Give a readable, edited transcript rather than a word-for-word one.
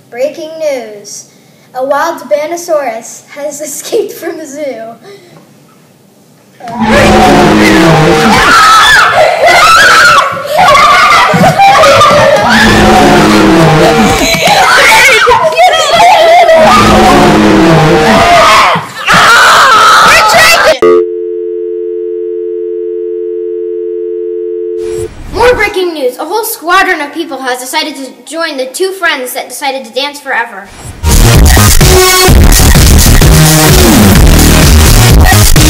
Breaking news. A wild Tyrannosaurus has escaped from the zoo. More breaking news. A whole squadron of people has decided to join the two friends that decided to dance forever.